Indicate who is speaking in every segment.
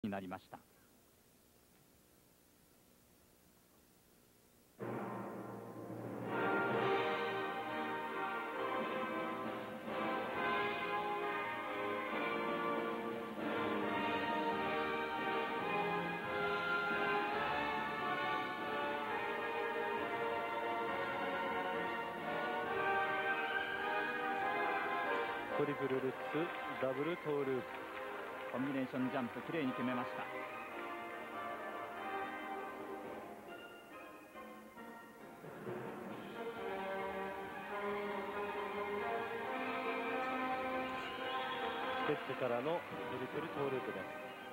Speaker 1: になりました。
Speaker 2: トリプルルッツダブルトーループ、
Speaker 1: コンビネーションジャンプきれいに決めました。
Speaker 2: ステップからのトリプルトーループです。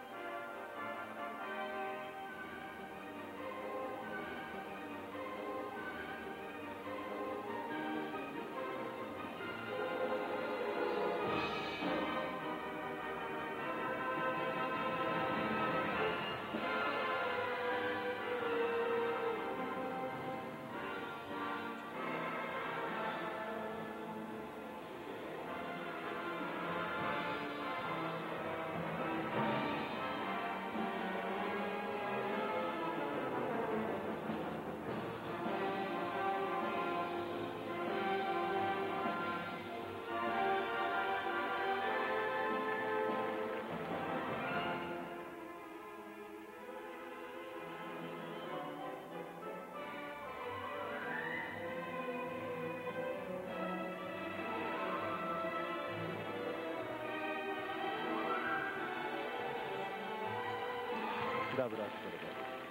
Speaker 2: ダブルアクセルです。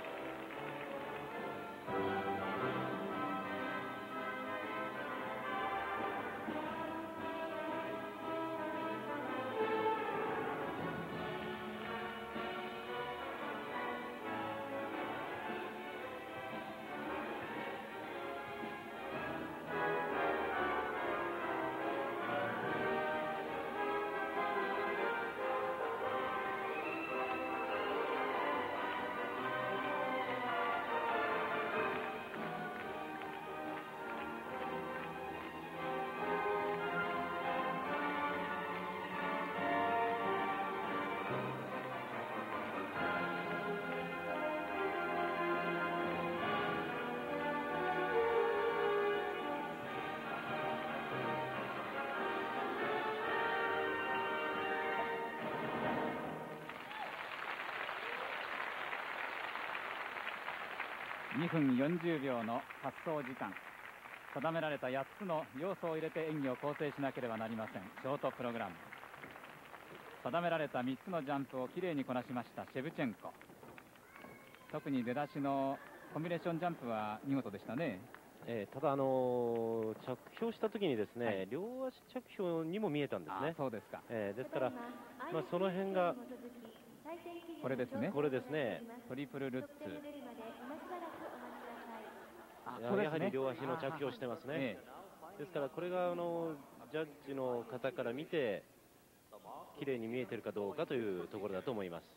Speaker 1: 2分40秒の滑走時間、定められた8つの要素を入れて演技を構成しなければなりません。ショートプログラム、定められた3つのジャンプをきれいにこなしましたシェブチェンコ。特に出だしのコンビネーションジャンプは見事でしたね。
Speaker 2: ただ着氷した時にですね、はい、両足着氷にも見えたんですね。
Speaker 1: そうですか。
Speaker 2: ですから、その辺が
Speaker 1: これですね。
Speaker 2: これですね。
Speaker 1: トリプルルッツ。
Speaker 2: やはり両足の着氷してますね。ですからこれがジャッジの方から見て綺麗に見えてるかどうかというところだと思います。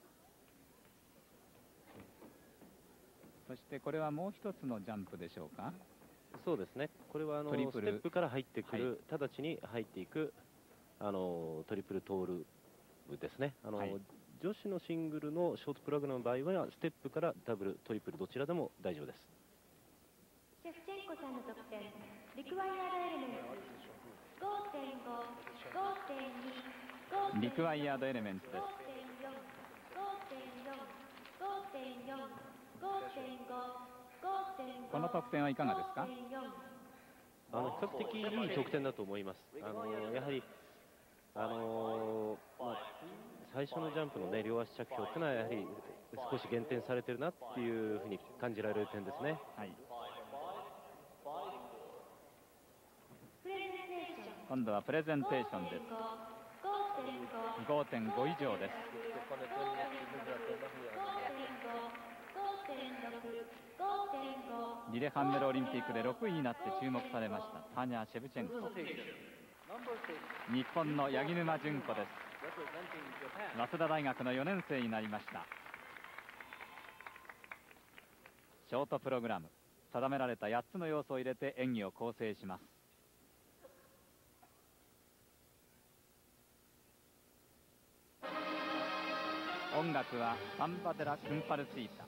Speaker 1: そしてこれはもう一つのジャンプでしょうか。
Speaker 2: そうですね。これはステップから入ってくる、直ちに入っていくトリプルトールですね。女子のシングルのショートプログラムの場合はステップからダブルトリプルどちらでも大丈夫です。
Speaker 3: シェフチェンコさんの得点、リクワイアードエレメント 5.5、5.2、
Speaker 1: リクワイアードエレメントです。この得点はいかがですか。
Speaker 2: 比較的いい得点だと思います。やはり最初のジャンプのね、両足着氷というのはやはり少し減点されてるなっていうふうに感じられる点ですね。
Speaker 1: はい。今度はプレゼンテーションです。5.5 以上です。リレハンメルオリンピックで6位になって注目されましたターニャー・シェブチェンコ。日本の八木沼純子です。早稲田大学の4年生になりました。ショートプログラム、定められた8つの要素を入れて演技を構成します。 音楽はサンバデラ・クンパルシータ。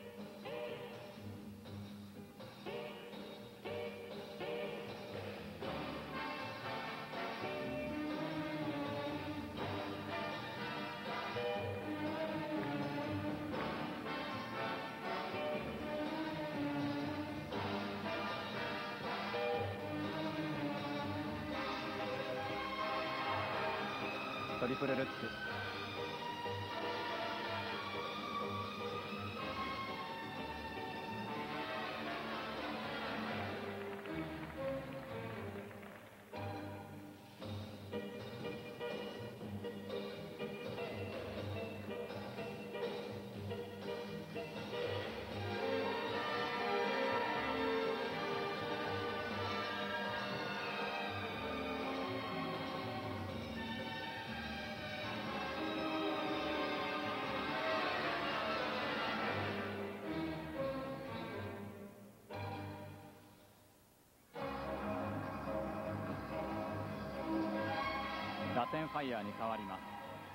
Speaker 1: トリプルルッツ。ラテンファイヤーに変わります。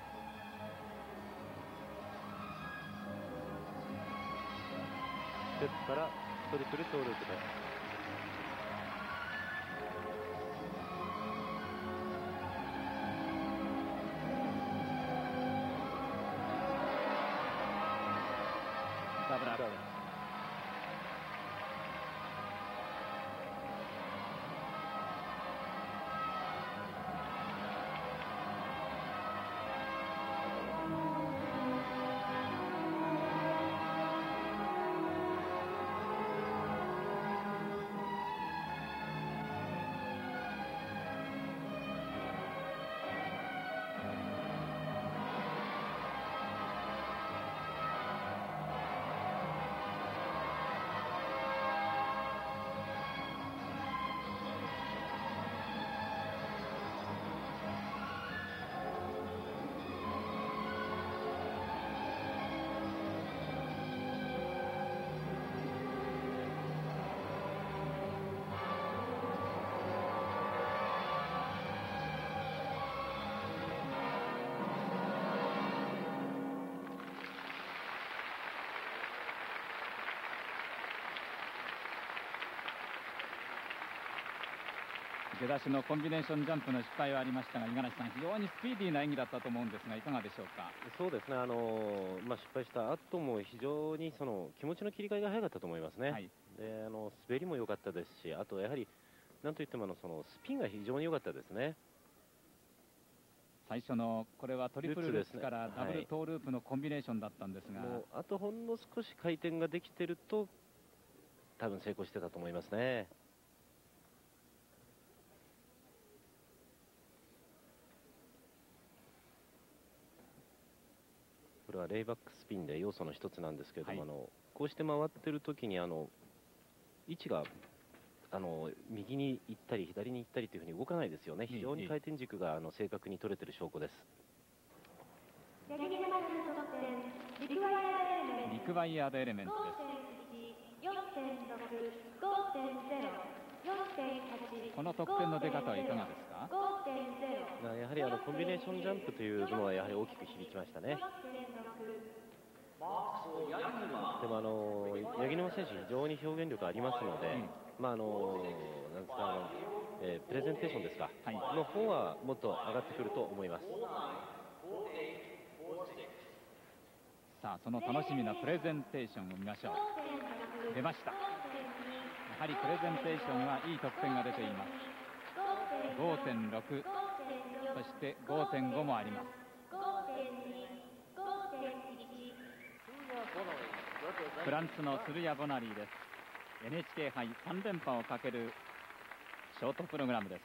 Speaker 2: ステップからトリプルトーループです。
Speaker 1: ダブルアップ。出だしのコンビネーションジャンプの失敗はありましたが、五十嵐さん、非常にスピーディーな演技だったと思うんですが、いかがでしょうか。
Speaker 2: そうですね、失敗した後も非常にその気持ちの切り替えが早かったと思いますね。はい、で滑りも良かったですし、あとやはりなんといってもそのスピンが非常に良かったですね。
Speaker 1: 最初のこれはトリプルルッツからダブルトーループのコンビネーションだったんですが、
Speaker 2: もうあとほんの少し回転ができてると多分成功してたと思いますね。これはレイバックスピンで要素の一つなんですけれども、はい、こうして回ってる時に位置が右に行ったり左に行ったりというふうに動かないですよね。非常に回転軸が正確に取れてる証拠です。
Speaker 1: リクワイヤードエレメントです。この得点の出方はいかがですか。
Speaker 2: やはりコンビネーションジャンプというのはやはり大きく響きましたね。でも八木沼選手、非常に表現力ありますので、なんですかプレゼンテーションですか、はい、の方はもっと上がってくると思います。
Speaker 1: さあ、その楽しみなプレゼンテーションを見ましょう。出ました。やはりプレゼンテーションはいい得点が出ています。5.6、そして 5.5 もあります。フランスのスルヤ・ボナリーです。 NHK 杯3連覇をかけるショートプログラムです。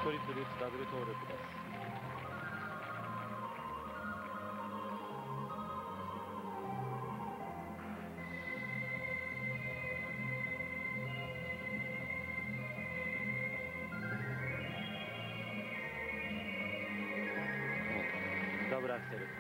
Speaker 2: トリプルルッツダブルトーループです。ダブルアクセル。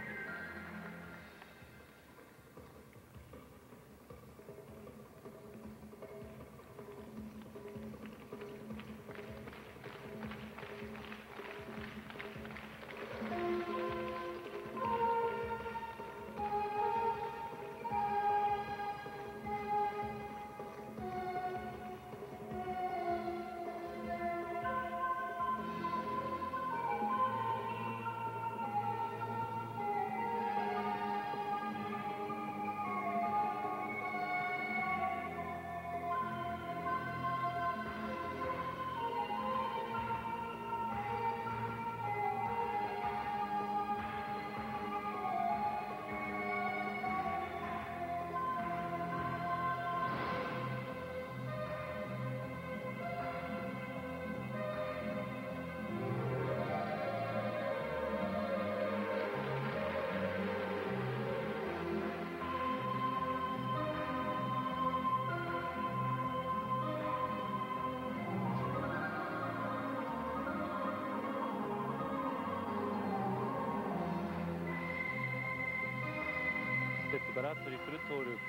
Speaker 2: ステップからトリプルトーループ。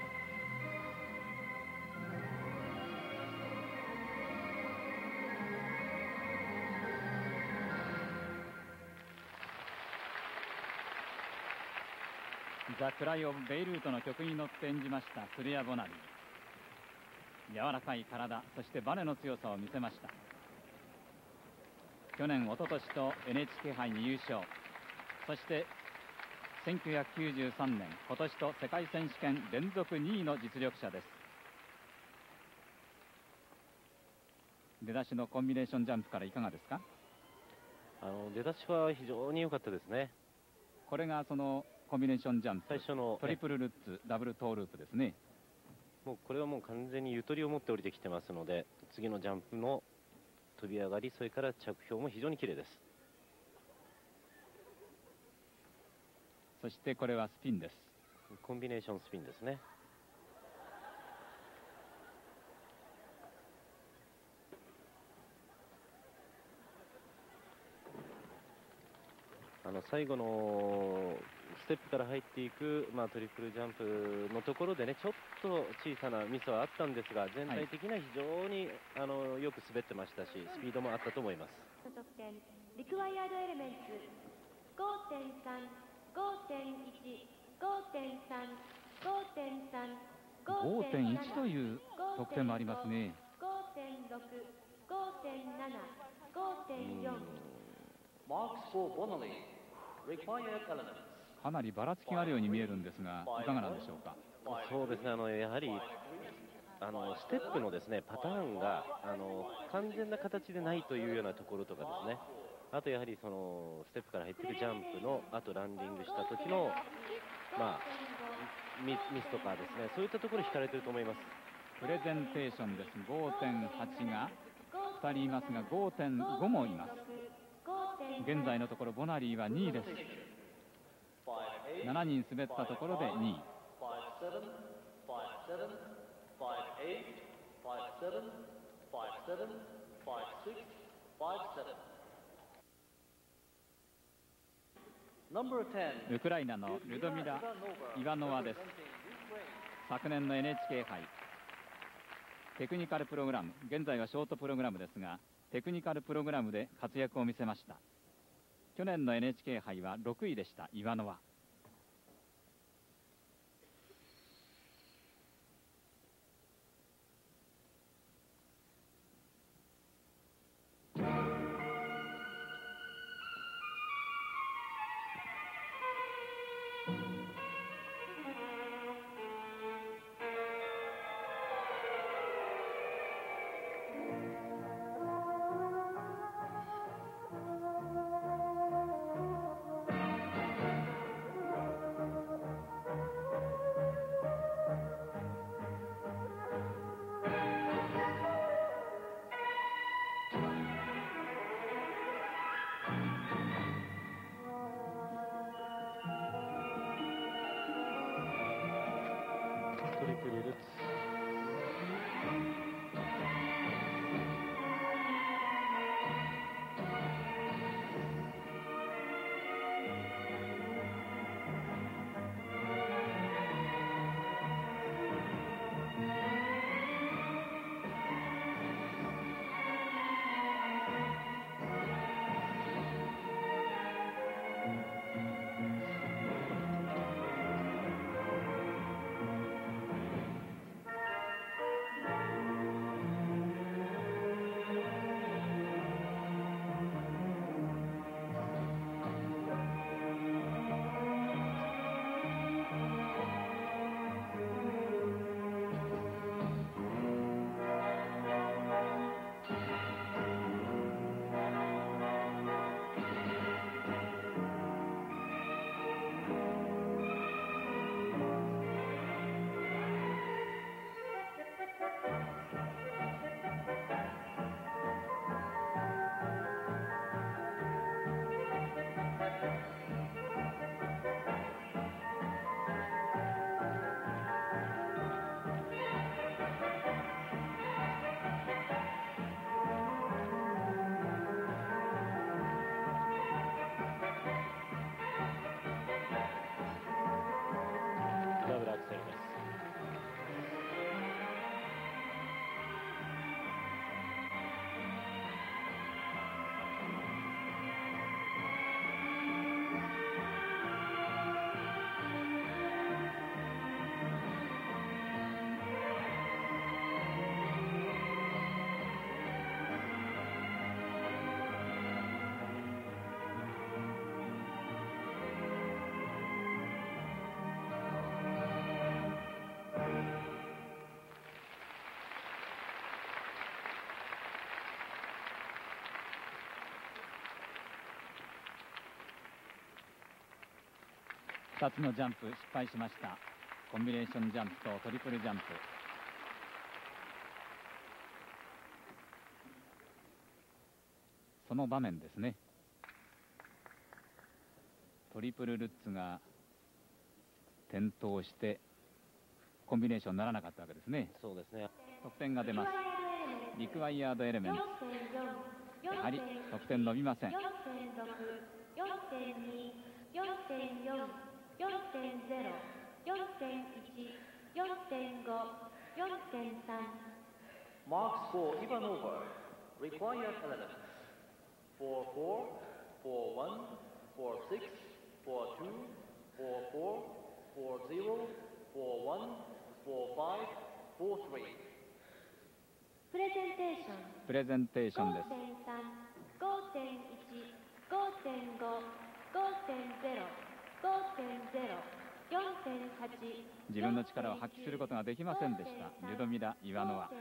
Speaker 1: ザ・クライ・オブ・ベイルートの曲に乗って演じましたスルヤ・ボナリー。柔らかい体、そしてバネの強さを見せました。去年、一昨年と NHK 杯に優勝、そして1993年今年と世界選手権連続2位の実力者です。出だしのコンビネーションジャンプからいかがですか？
Speaker 2: 出だしは非常に良かったですね。
Speaker 1: これがそのコンビネーションジャンプ、
Speaker 2: 最初の
Speaker 1: トリプルルッツダブルトーループですね。
Speaker 2: もうこれはもう完全にゆとりを持って降りてきてますので、次のジャンプの飛び上がり、それから着氷も非常に綺麗です。
Speaker 1: そしてこれはスピンです。
Speaker 2: コンビネーションスピンですね。最後のステップから入っていく、トリプルジャンプのところでね、ちょっと小さなミスはあったんですが、全体的には非常に、よく滑ってましたし、スピードもあったと思います。
Speaker 3: 得点リクワイヤードエレメンツ 5.3 5.1 5.3 5.3
Speaker 1: 5.1 という得点もありますね。
Speaker 3: 5.6 5.7 5.4。
Speaker 1: かなりばらつきがあるように見えるんですが、いかがなんでしょうか。
Speaker 2: そうですね、やはりステップのですねパターンが完全な形でないというようなところとかですね、あとやはりそのステップから入っていくジャンプのあとランディングした時のミスとかですね、そういったところ引かれていると思います。
Speaker 1: プレゼンテーションです。 5.8 が2人いますが 5.5 もいます。現在のところボナリーは2位です。7人滑ったところで2位。ウクライナのルドミラ・イワノワです。昨年の NHK 杯テクニカルプログラム、現在はショートプログラムですが、テクニカルプログラムで活躍を見せました。去年の NHK 杯は6位でしたイワノワ。 2つのジャンプ失敗しました。コンビネーションジャンプとトリプルジャンプ。その場面ですね。トリプルルッツが転倒してコンビネーションにならなかったわけですね。
Speaker 2: そうですね。
Speaker 1: 得点が出ます。リクワイヤードエレメンツ。やはり得点伸びません。
Speaker 4: Marks for Ivanova. Required elements. 4-4, 4-1, 4-6, 4-2, 4-4, 4-0, 4-1, 4-5, 4-3.
Speaker 3: プレゼンテーション。
Speaker 1: プレゼンテーションです。
Speaker 3: 5.3、5.1、5.5、5.0、5.0、4.8。
Speaker 1: 自分の力を発揮することができませんでした。リュドミラ・イワノワ。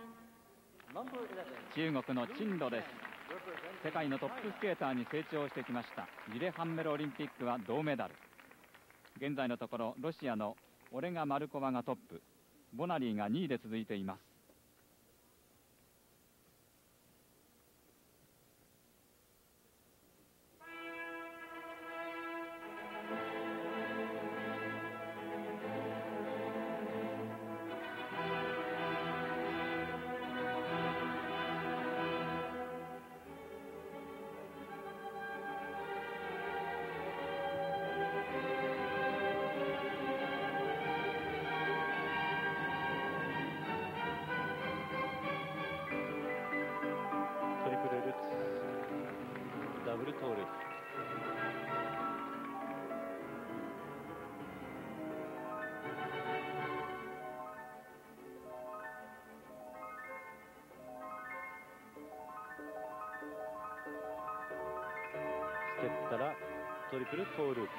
Speaker 1: 中国の陳露です。世界のトップスケーターに成長してきました。リレハンメルオリンピックは銅メダル。現在のところロシアのオレガ・マルコワがトップ、ボナリーが2位で続いています。
Speaker 2: ダブルトーループ。ステップからトリプルトーループ。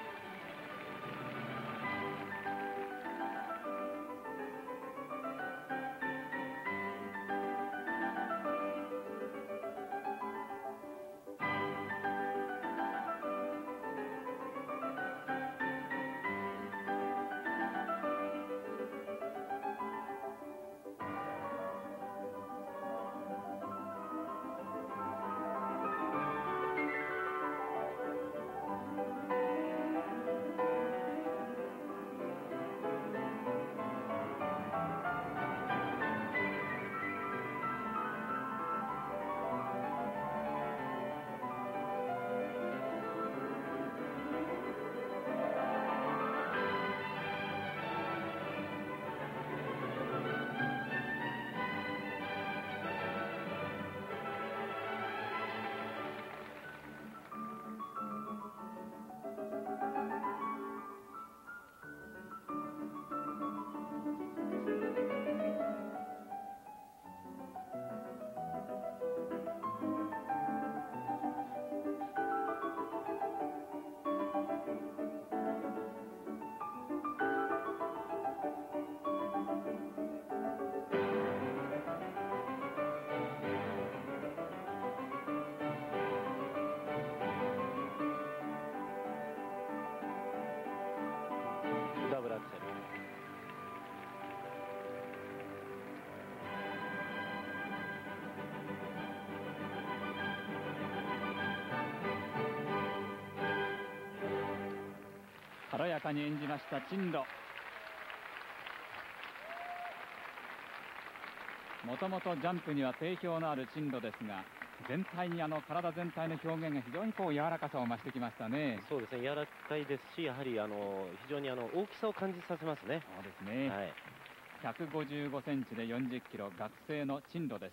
Speaker 2: ダブルアクセル。
Speaker 1: 軽やかに演じました陳露。もともとジャンプには定評のある陳露ですが、全体に体全体の表現が非常に柔らかさを増してきましたね。
Speaker 2: そうですね、柔らかいですし、やはり非常に大きさを感じさせますね。
Speaker 1: そうですね、はい、155センチで40キロ、学生の陳露です。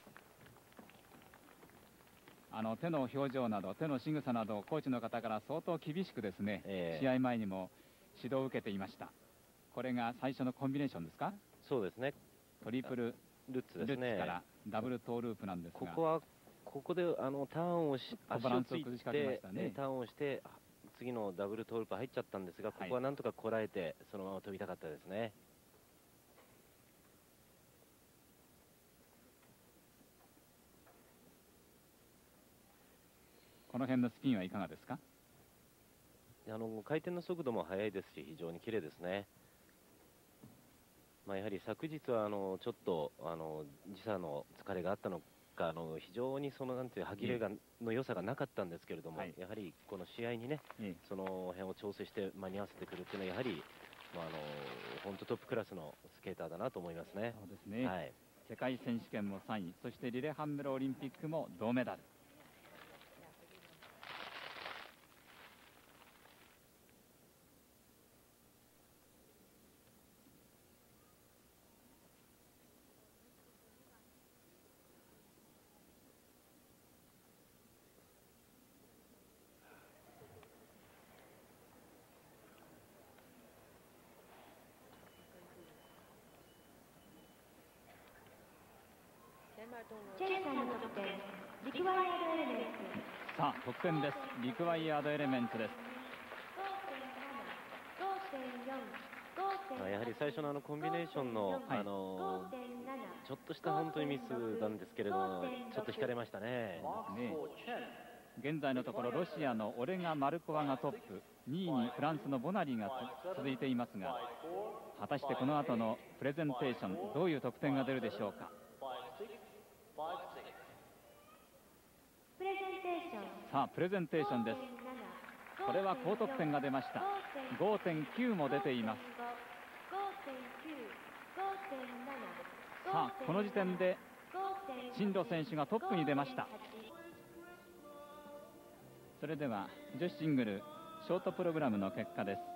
Speaker 1: 手の表情など手の仕草などコーチの方から相当厳しくですね、試合前にも指導を受けていました。これが最初のコンビネーションですか。
Speaker 2: そうですね、
Speaker 1: トリプル
Speaker 2: ルッツですね。
Speaker 1: ルッツからダブルトーループなんですが、
Speaker 2: ここでターンをし
Speaker 1: バランスを崩しかけましたね。
Speaker 2: ターンをして次のダブルトーループ入っちゃったんですが、ここはなんとかこらえてそのまま飛びたかったですね。
Speaker 1: この辺のスピンはいかがですか。
Speaker 2: 回転の速度も速いですし、非常に綺麗ですね。やはり昨日はちょっと時差の疲れがあったのか、非常になんていう歯切れの良さがなかったんですけれども、
Speaker 1: はい、
Speaker 2: やはりこの試合にね、その辺を調整して間に合わせてくるっていうのは、やはり本当トップクラスのスケーターだなと思いますね。
Speaker 1: そうですね、
Speaker 2: はい、
Speaker 1: 世界選手権も3位、そしてリレハンメルオリンピックも銅メダル。
Speaker 3: チェンさんの得点、リクワイヤードエレメンツ。
Speaker 1: さあ得点です。リクワイヤードエレメンツです。
Speaker 2: やはり最初のコンビネーションの、ちょっとした本当にミスなんですけれども、ちょっと引かれましたね。
Speaker 1: 現在のところロシアのオレガ・マルコワがトップ、2位にフランスのボナリーが続いていますが、果たしてこの後のプレゼンテーション、どういう得点が出るでしょうか。さあプレゼンテーションです。これは高得点が出ました。 5.9 も出ています。さあこの時点で真路選手がトップに出ました。それでは女子シングルショートプログラムの結果です。